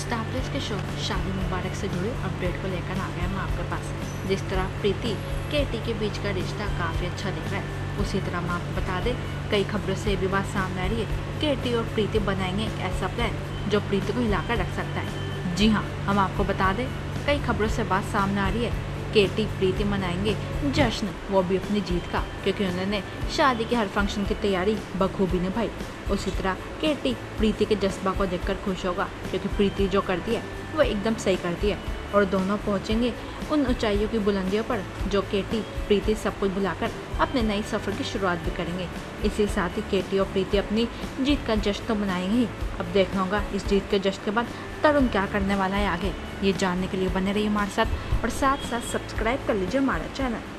Star plus के show शादी मुबारक से जुड़े अपडेट को लेकर आ गया मैं आपके पास। जिस तरह प्रीति केटी के बीच का रिश्ता काफ़ी अच्छा दिख रहा है, उसी तरह मैं आपको बता दें कई खबरों से भी बात सामने आ रही है। केटी और प्रीति बनाएंगे एक ऐसा प्लान जो प्रीति को हिलाकर रख सकता है। जी हाँ, हम आपको बता दें कई खबरों से बात सामने आ रही है। केटी प्रीति मनाएंगे जश्न, वो भी अपनी जीत का, क्योंकि उन्होंने शादी के हर फंक्शन की तैयारी बखूबी निभाई। उसी तरह केटी प्रीति के जज्बा को देखकर खुश होगा, क्योंकि प्रीति जो करती है वो एकदम सही करती है और दोनों पहुंचेंगे उन ऊंचाइयों की बुलंदियों पर जो केटी प्रीति सब कुछ भुलाकर अपने नए सफ़र की शुरुआत भी करेंगे। इसी साथ ही केटी और प्रीति अपनी जीत का जश्न तो मनाएंगे ही। अब देखना होगा इस जीत के जश्न के बाद तरुण क्या करने वाला है आगे। ये जानने के लिए बने रहिए हमारे साथ और साथ साथ सब्सक्राइब कर लीजिए हमारा चैनल।